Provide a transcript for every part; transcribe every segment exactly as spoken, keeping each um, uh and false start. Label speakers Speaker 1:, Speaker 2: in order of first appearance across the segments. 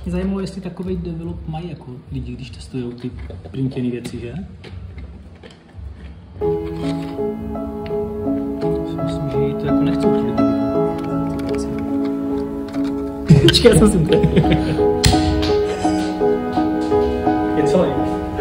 Speaker 1: Mě zajímalo, jestli takovej develop mají jako lidi, když testují ty printěné věci, že? Myslím, že jí to jako nechcou ty lidi. Počkej, já jsem si tady. Je celý.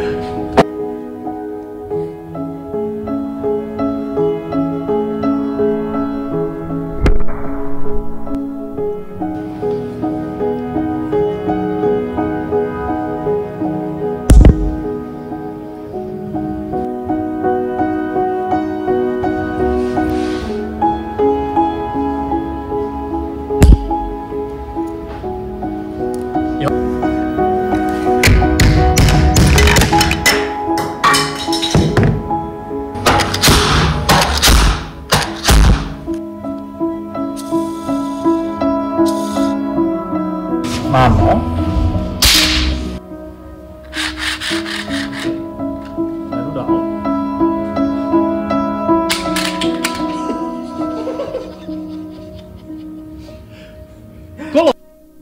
Speaker 2: Mám, no? Jdu dál. Kolo!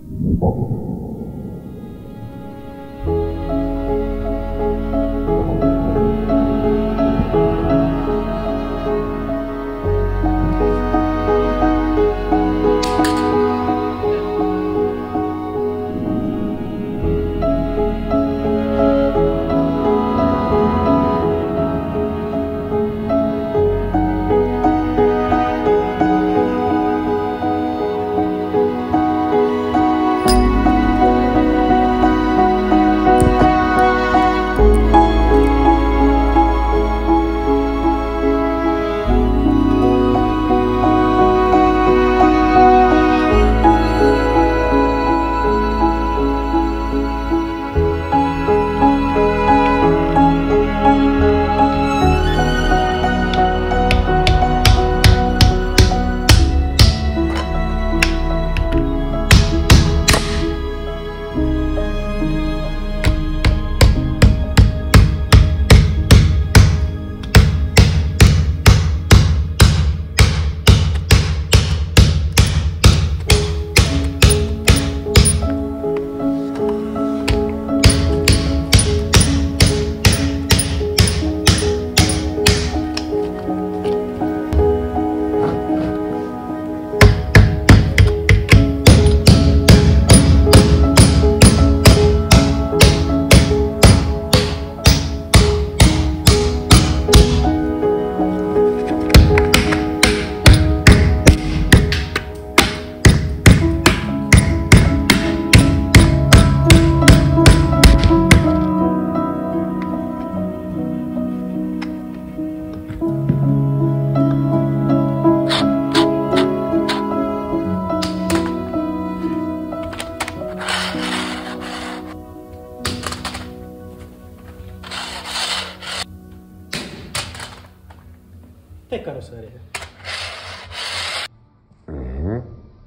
Speaker 1: To je karosérie.
Speaker 2: Mm-hmm.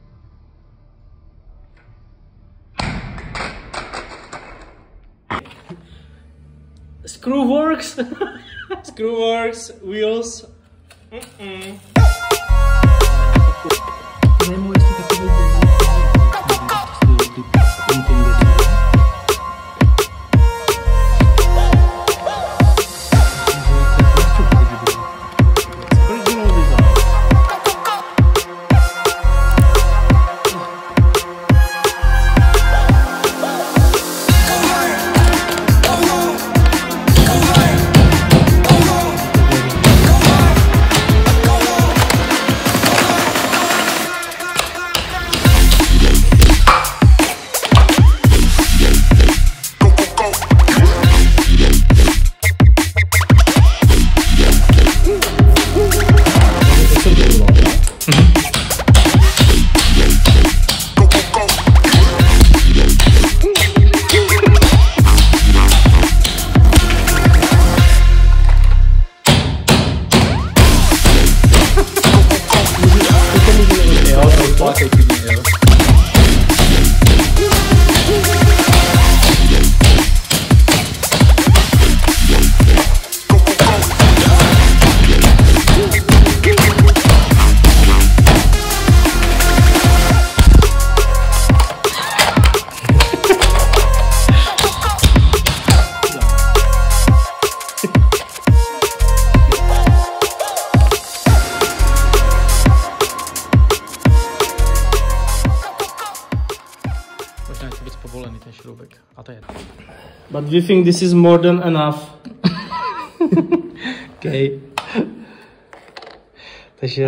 Speaker 1: Screwworks. Screwworks, wheels. Mm-mm. Zajímavé, jestli takový
Speaker 2: ten šroubek. A to je.
Speaker 3: But we think this is more than enough. Okay. Takže